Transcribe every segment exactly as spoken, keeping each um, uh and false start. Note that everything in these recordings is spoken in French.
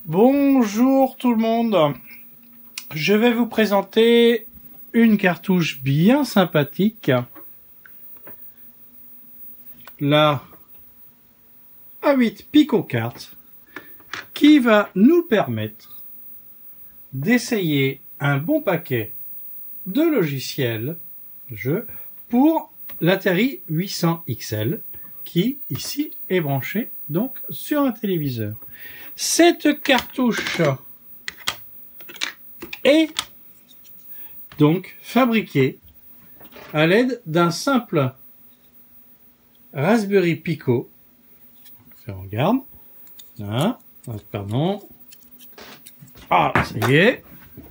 Bonjour tout le monde, je vais vous présenter une cartouche bien sympathique, la A huit PicoCart, qui va nous permettre d'essayer un bon paquet de logiciels jeux pour l'Atari huit cents X L qui ici est branché donc sur un téléviseur. Cette cartouche est donc fabriquée à l'aide d'un simple Raspberry Pico. On regarde. Là. Pardon. Ah, ça y est.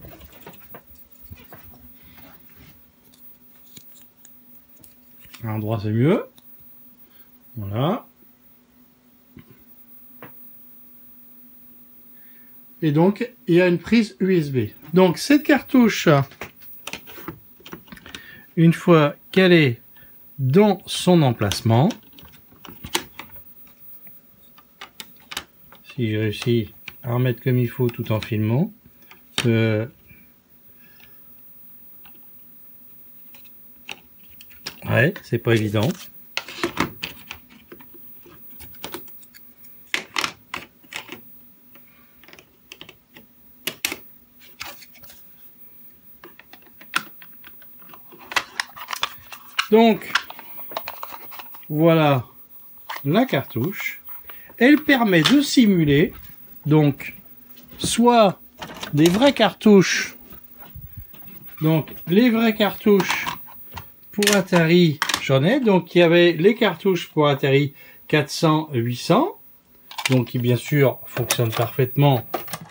À l'endroit c'est mieux. Voilà. Et donc, il y a une prise U S B. Donc, cette cartouche, une fois qu'elle est dans son emplacement, si j'ai réussi à remettre comme il faut tout en filmant, euh, ouais, c'est pas évident. Donc, voilà la cartouche. Elle permet de simuler, donc, soit des vraies cartouches, donc les vraies cartouches pour Atari, j'en ai, donc il y avait les cartouches pour Atari quatre cents, huit cents, donc qui bien sûr fonctionnent parfaitement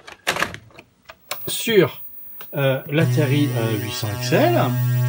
sur euh, l'Atari euh, huit cents X L.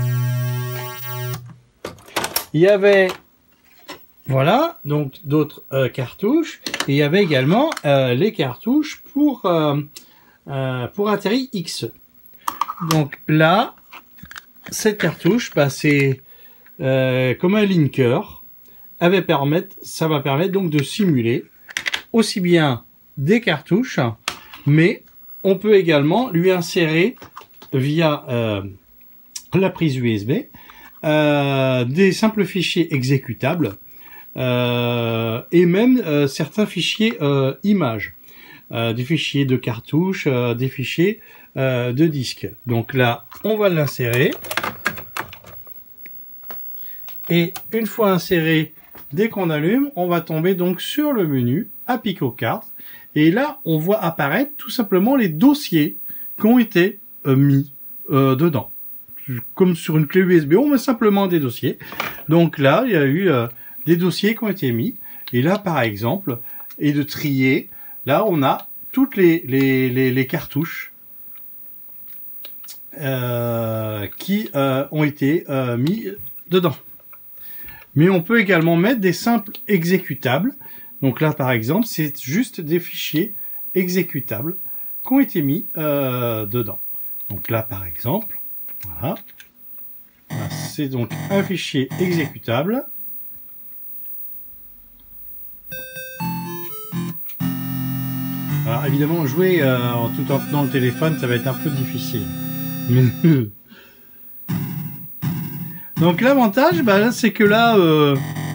Il y avait, voilà, donc d'autres euh, cartouches. Et il y avait également euh, les cartouches pour euh, euh, pour Atari X E. Donc là, cette cartouche, bah, c'est euh, comme un linker. Elle va permettre, ça va permettre donc de simuler aussi bien des cartouches, mais on peut également lui insérer via euh, la prise U S B. Euh, des simples fichiers exécutables euh, et même euh, certains fichiers euh, images, euh, des fichiers de cartouches, euh, des fichiers euh, de disques. Donc là, on va l'insérer et une fois inséré, dès qu'on allume, on va tomber donc sur le menu à PicoCart et là, on voit apparaître tout simplement les dossiers qui ont été euh, mis euh, dedans. Comme sur une clé U S B, on met simplement des dossiers. Donc là, il y a eu euh, des dossiers qui ont été mis. Et là, par exemple, et de trier, là, on a toutes les, les, les, les cartouches euh, qui euh, ont été euh, mis dedans. Mais on peut également mettre des simples exécutables. Donc là, par exemple, c'est juste des fichiers exécutables qui ont été mis euh, dedans. Donc là, par exemple, voilà, voilà c'est donc un fichier exécutable. Alors évidemment, jouer euh, tout en tenant le téléphone, ça va être un peu difficile. Donc l'avantage, bah, c'est que là, euh,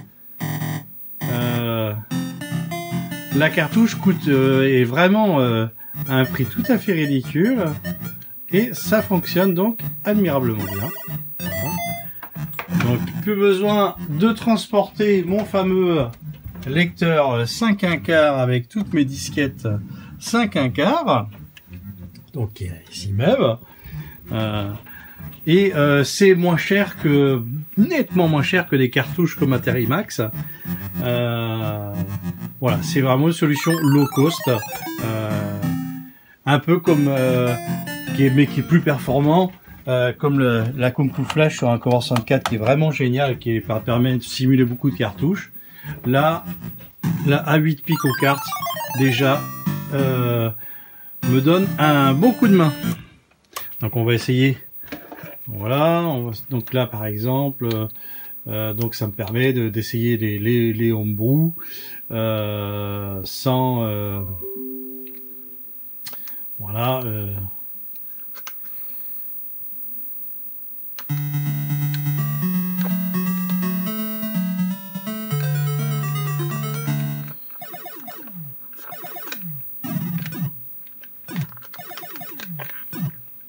euh, la cartouche coûte euh, est vraiment euh, à un prix tout à fait ridicule. Et ça fonctionne donc admirablement bien. Voilà. Donc plus besoin de transporter mon fameux lecteur cinq un quart avec toutes mes disquettes cinq un quart. Donc ici même. Euh, et euh, c'est moins cher que, nettement moins cher que des cartouches comme Atari Max. Euh, voilà, c'est vraiment une solution low cost. Euh, un peu comme... Euh, Qui est, mais qui est plus performant, euh, comme le, la Kung Fu Flash sur un Commodore soixante-quatre qui est vraiment génial, qui permet de simuler beaucoup de cartouches. Là, la A huit PicoCart déjà euh, me donne un bon coup de main. Donc on va essayer. Voilà, on va, donc là par exemple, euh, donc ça me permet d'essayer de, les, les, les homebrew euh, sans euh, Voilà. Euh...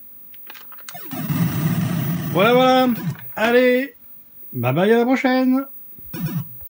Voilà, voilà. Allez, bye bye, à la prochaine.